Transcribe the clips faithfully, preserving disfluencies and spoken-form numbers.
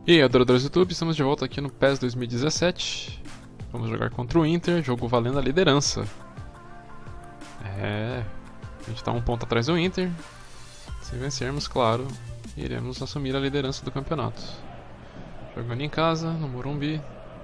E aí, adoradores do YouTube, estamos de volta aqui no PES dois mil e dezessete. Vamos jogar contra o Inter, jogo valendo a liderança. É, a gente está um ponto atrás do Inter. Se vencermos, claro, iremos assumir a liderança do campeonato. Jogando em casa, no Morumbi.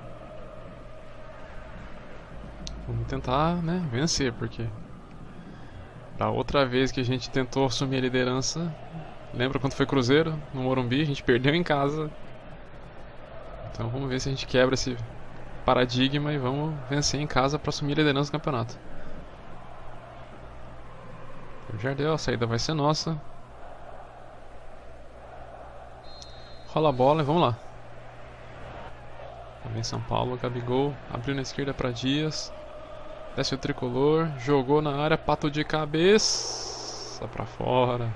Vamos tentar, né, vencer, porque da outra vez que a gente tentou assumir a liderança, lembra quando foi Cruzeiro, no Morumbi, a gente perdeu em casa. Então vamos ver se a gente quebra esse paradigma e vamos vencer em casa para assumir a liderança do campeonato. O Jardel, a saída vai ser nossa. Rola a bola e vamos lá. Vem São Paulo, Gabigol, abriu na esquerda para Dias. Desce o tricolor, jogou na área, pato de cabeça para fora.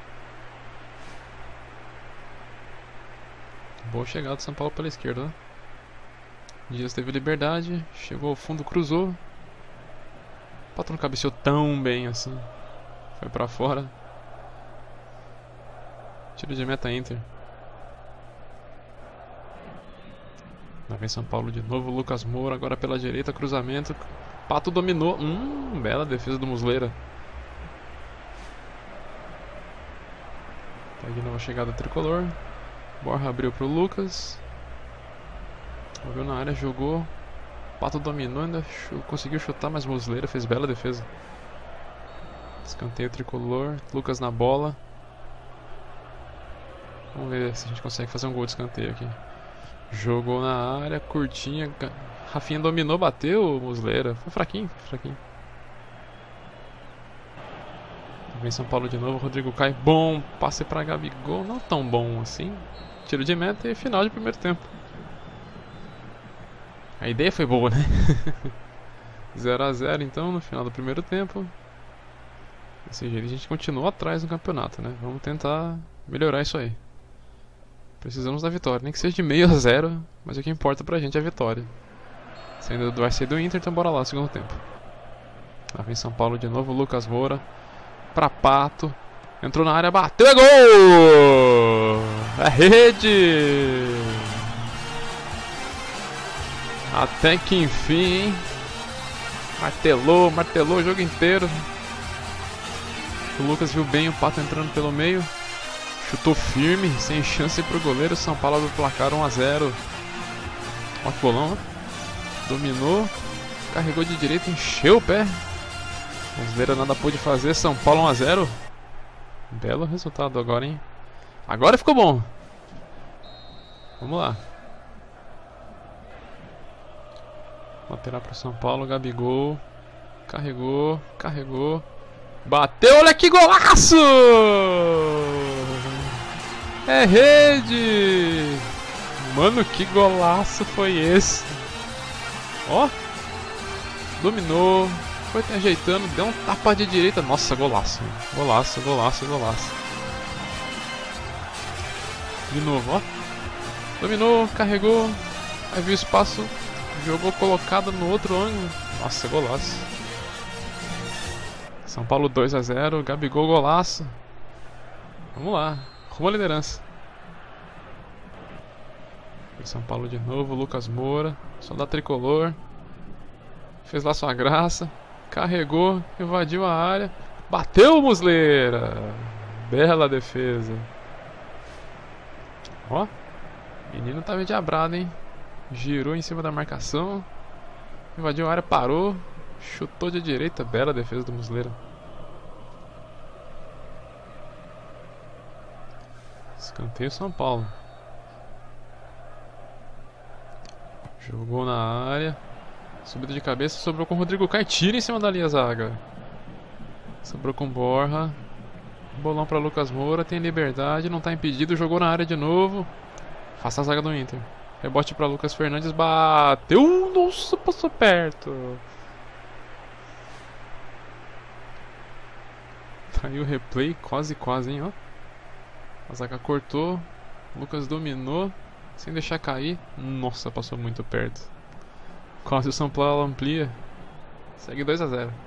Boa chegada do São Paulo pela esquerda, né? Dias teve liberdade, chegou ao fundo, cruzou. O pato não cabeceou tão bem assim. Foi pra fora. Tiro de meta Inter. Lá vem São Paulo de novo, Lucas Moura agora pela direita, cruzamento. Pato dominou. Hum, bela defesa do Muslera. Tá de novo a chegada do tricolor. Borja abriu pro Lucas. Jogou na área, jogou. Pato dominou, ainda ch conseguiu chutar, mas Muslera fez bela defesa. Escanteio tricolor. Lucas na bola. Vamos ver se a gente consegue fazer um gol de escanteio aqui. Jogou na área, curtinha. Rafinha dominou, bateu. Muslera. Foi fraquinho, foi fraquinho. Vem São Paulo de novo, Rodrigo cai. Bom, passe pra Gabigol. Não tão bom assim. Tiro de meta e final de primeiro tempo. A ideia foi boa, né? zero a zero então no final do primeiro tempo. Desse jeito a gente continua atrás no campeonato, né? Vamos tentar melhorar isso aí. Precisamos da vitória, nem que seja de meio a zero, mas o que importa pra gente é a vitória. Saindo do vai ser do Inter, então bora lá, segundo tempo. Lá vem São Paulo de novo, Lucas Moura. Pra Pato. Entrou na área, bateu, é gol! É rede! Até que enfim, hein? Martelou, martelou o jogo inteiro. O Lucas viu bem o Pato entrando pelo meio. Chutou firme, sem chance pro goleiro. São Paulo abre o placar um a zero. Ó que bolão, né? Dominou. Carregou de direita, encheu o pé. Muslera nada pôde fazer. São Paulo um a zero. Belo resultado agora, hein? Agora ficou bom. Vamos lá. Lateral para São Paulo, Gabigol. Carregou, carregou. Bateu, olha que golaço! É rede! Mano, que golaço foi esse? Ó. Dominou. Foi ajeitando, deu um tapa de direita. Nossa, golaço. Golaço, golaço, golaço. De novo, ó. Dominou, carregou. Aí viu o espaço. Jogou colocado no outro ângulo. Nossa, golaço. São Paulo dois a zero. Gabigol, golaço. Vamos lá. Rumo à liderança. São Paulo de novo. Lucas Moura. Só da tricolor. Fez lá sua graça. Carregou. Invadiu a área. Bateu o Muslera. Bela defesa. Ó. Menino tava endiabrado, hein? Girou em cima da marcação. Invadiu a área, parou. Chutou de direita. Bela defesa do Muslera. Escanteio São Paulo. Jogou na área. Subida de cabeça. Sobrou com o Rodrigo Caio. Tira em cima da linha zaga. Sobrou com Borja. Bolão para Lucas Moura. Tem liberdade. Não está impedido. Jogou na área de novo. Faça a zaga do Inter. Rebote para Lucas Fernandes. Bateu. Nossa, passou perto. Tá aí o replay. Quase, quase, hein, ó. A zaga cortou. Lucas dominou. Sem deixar cair. Nossa, passou muito perto. Quase o São Paulo amplia. Segue dois a zero.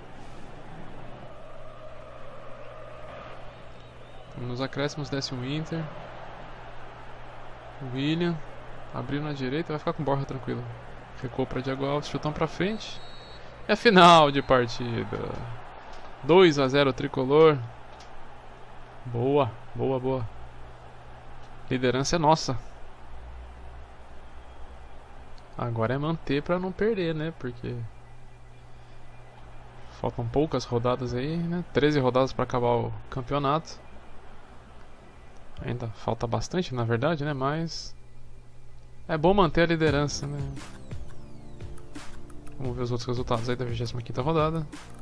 Nos acréscimos desce o Inter. William. Abriu na direita, vai ficar com Borja tranquilo. Ficou pra Diego Alves, chutão pra frente. É final de partida. dois a zero tricolor. Boa, boa, boa. Liderança é nossa. Agora é manter pra não perder, né? Porque faltam poucas rodadas aí, né? treze rodadas pra acabar o campeonato. Ainda falta bastante, na verdade, né? Mas é bom manter a liderança, né? Vamos ver os outros resultados aí da vigésima quinta rodada.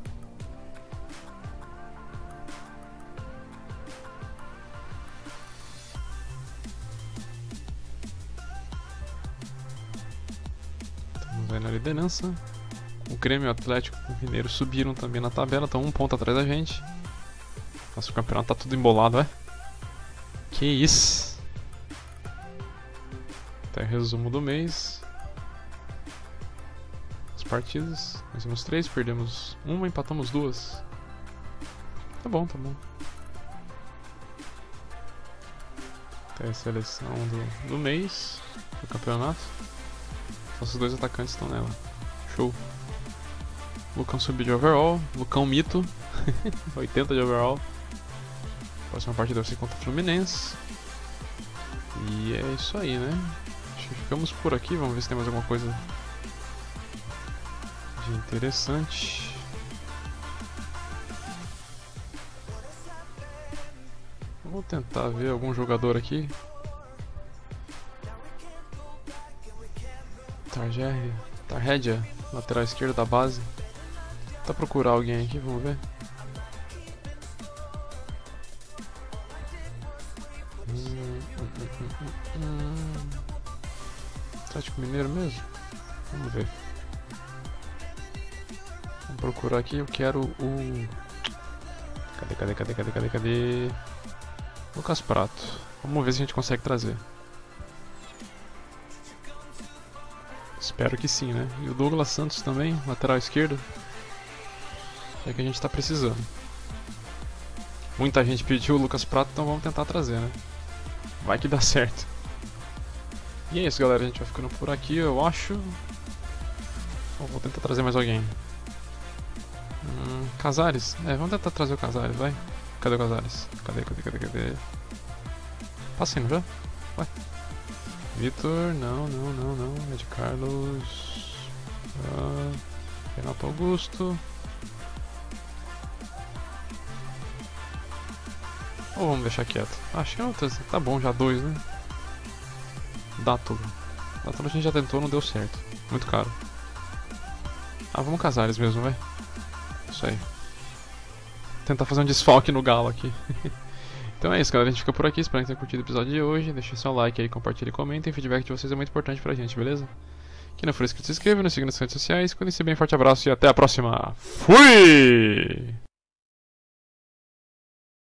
Estamos aí na liderança. O Grêmio e o Atlético Mineiro subiram também na tabela, estão um ponto atrás da gente. Nossa, o campeonato tá tudo embolado, é? Que isso! Até resumo do mês. As partidas. Vencemos três, perdemos uma, empatamos duas. Tá bom, tá bom. Até a seleção do, do mês do campeonato. Nossos dois atacantes estão nela. Show. Lucão subiu de overall. Lucão mito. oitenta de overall. Próxima partida vai ser contra o Fluminense. E é isso aí, né? Acho que ficamos por aqui. Vamos ver se tem mais alguma coisa de interessante. Vou tentar ver algum jogador aqui. Tarjeria, Tarredia, lateral esquerdo da base. Vou tentar procurar alguém aqui, vamos ver. Hum, hum, hum, hum, hum. Atlético Mineiro mesmo? Vamos ver. Vamos procurar aqui, eu quero o... Cadê, cadê, cadê, cadê, cadê, cadê? Lucas Prato. Vamos ver se a gente consegue trazer. Espero que sim, né? E o Douglas Santos também, lateral esquerdo. É que a gente tá precisando. Muita gente pediu o Lucas Prato, então vamos tentar trazer, né? Vai que dá certo. E é isso, galera. A gente vai ficando por aqui, eu acho. Bom, vou tentar trazer mais alguém. Hum, Casares? É, vamos tentar trazer o Casares, vai. Cadê o Casares? Cadê, cadê, cadê, cadê? Passa indo já? Vai. Vitor, não, não, não, não. Ed Carlos. Ah, Renato Augusto. Ou vamos deixar quieto? Acho que não, tá bom já, dois, né? Dátulo. Dátulo a gente já tentou, não deu certo. Muito caro. Ah, vamos Casares mesmo, vai. Isso aí. Tentar fazer um desfalque no Galo aqui. Então é isso, galera. A gente fica por aqui. Espero que tenham curtido o episódio de hoje. Deixe seu like aí, compartilhe e comentem. O feedback de vocês é muito importante pra gente, beleza? Quem não for inscrito, se inscreva, nos siga nas redes sociais. Cuidem-se bem, forte abraço e até a próxima. Fui!